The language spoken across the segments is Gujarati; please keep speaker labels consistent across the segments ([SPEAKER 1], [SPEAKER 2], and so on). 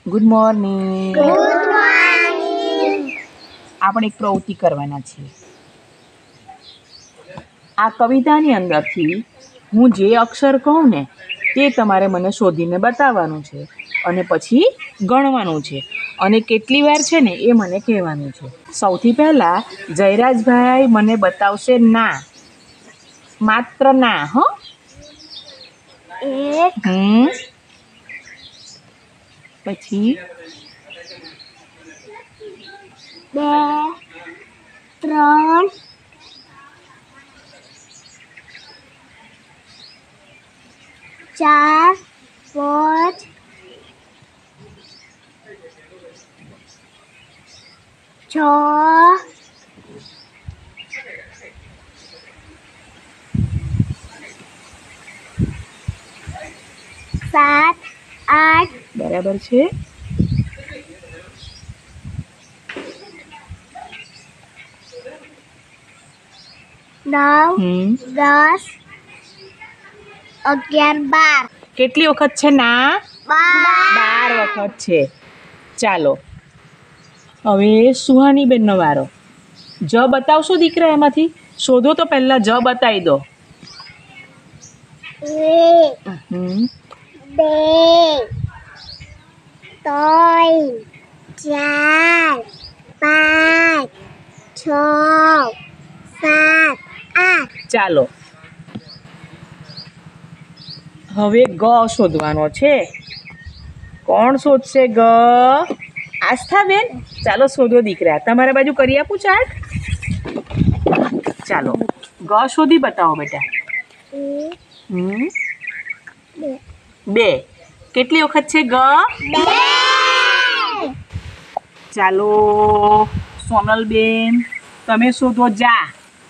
[SPEAKER 1] Good morning.
[SPEAKER 2] Good morning.
[SPEAKER 1] આપણે એક પ્રવૃત્તિ કરવાના છીએ. આ કવિતાની અંદરથી હું જે અક્ષર કહું ને તે તમારે મને શોધીને બતાવવાનું છે અને પછી ગણવાનું છે અને કેટલી વાર છે ને એ મને કહેવાનું છે. સૌથી પહેલાં જયરાજભાઈ મને બતાવશે ના, માત્ર ના.
[SPEAKER 2] એક,
[SPEAKER 1] પછી
[SPEAKER 2] 2, 3, 4, 5, 6, 7, 8,
[SPEAKER 1] બરાબર છે.
[SPEAKER 2] 9, 10, 11, 12.
[SPEAKER 1] કેટલી વખત છે ના? 12 વખત છે. ચાલો હવે સુહાનીબેનનો વારો. જ બતાવશો દીકરા? એમાંથી શોધો તો પહેલાં જ બતાવી દો.
[SPEAKER 2] 1, 2, 3, 4, 5, 6, 7, 8.
[SPEAKER 1] ચાલો હવે ગ શોધવાનો છે. કોણ શોધશે ગ? આસ્થાબેન. ચાલો શોધો દીકરા. તમારા બાજુ કરી આપું ચાર્ટ? ચાલો ગ શોધી બતાવો બેટા. 2. કેટલી વખત છે ગ?
[SPEAKER 2] 2.
[SPEAKER 1] ચાલો સોનલબેન તમે શોધો જા.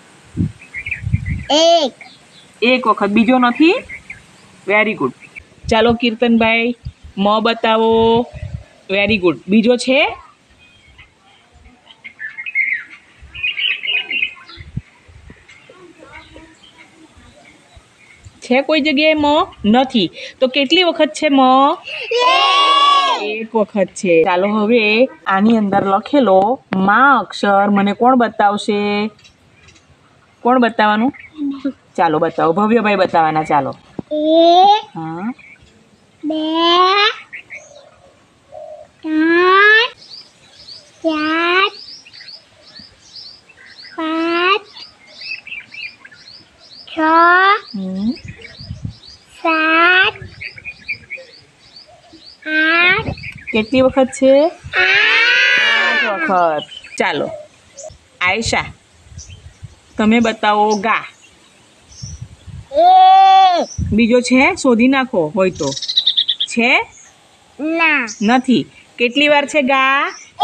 [SPEAKER 2] 1.
[SPEAKER 1] એક વખત. બીજો નથી? Very good. ચાલો કીર્તનભાઈ મ બતાવો. Very good. બીજો છે? છે કોઈ જગ્યાએ મ? નથી. તો કેટલી વખત છે મ? એક વખત છે. ચાલો હવે આની અંદર લખેલો મા અક્ષર મને કોણ બતાવશે? કોણ બતાવવાનું? ચાલો બતાવો. ભવ્યભાઈ બતાવવાના. ચાલો.
[SPEAKER 2] 1,
[SPEAKER 1] હા
[SPEAKER 2] 2, 3, 4, 5, 6, 7, 8.
[SPEAKER 1] કેટલી વખત છે?
[SPEAKER 2] 8
[SPEAKER 1] વખત. ચાલો આયશા તમે બતાવો ગા. બીજો છે? શોધી નાખો હોય તો. છે?
[SPEAKER 2] ના.
[SPEAKER 1] નથી. કેટલી વાર છે ગા?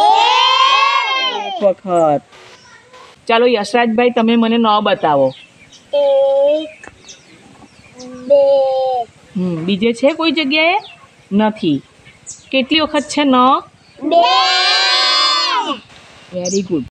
[SPEAKER 1] એક વખત. ચાલો યશરાજભાઈ તમે મને ન બતાવો.
[SPEAKER 2] 1, 2.
[SPEAKER 1] બીજે છે કોઈ જગ્યાએ? નથી. કેટલી વખત છે ન?
[SPEAKER 2] 2.
[SPEAKER 1] Very good.